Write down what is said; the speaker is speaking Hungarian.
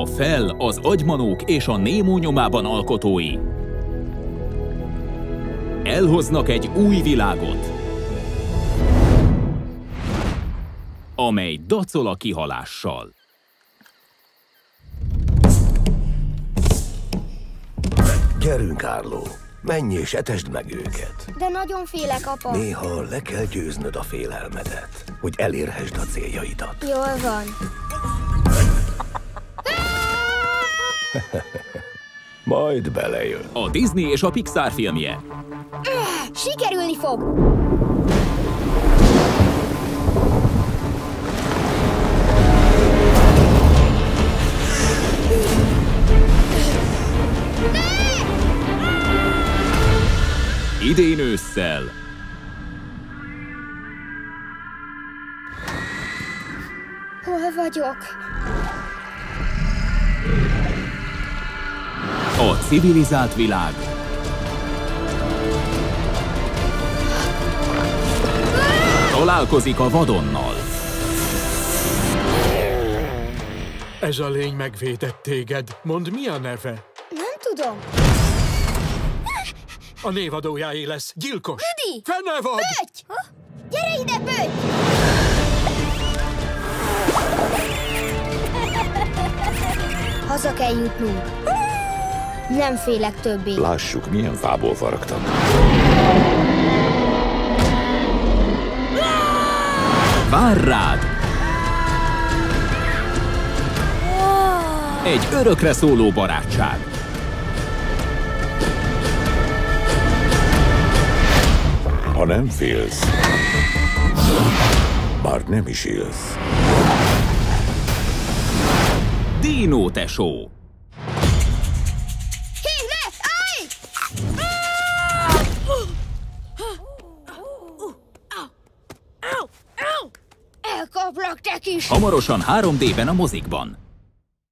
A Fel, az Agymanók és a Némó nyomában alkotói elhoznak egy új világot, amely dacol a kihalással. Gyerünk, Árló! Menj és etesd meg őket. De nagyon félek, apa. Néha le kell győznöd a félelmedet, hogy elérhesd a céljaidat. Jól van. Majd belejön. A Disney és a Pixar filmje. Sikerülni fog! Idén ősszel. Hol vagyok? A civilizált világ találkozik a vadonnal. Ez a lény megvédett téged. Mondd, mi a neve? Nem tudom. A névadójáé lesz. Gyilkos. Büdi! Fenevad! Pötty! Gyere ide, Pötty! Haza kell jutnunk. Nem félek többé. Lássuk, milyen fából faragtak. Vár rád! Egy örökre szóló barátság. Ha nem félsz, már nem is élsz. Dino tesó. Hé, ne! Állj! Elkaplak, te kis! Hamarosan 3D-ben a mozikban.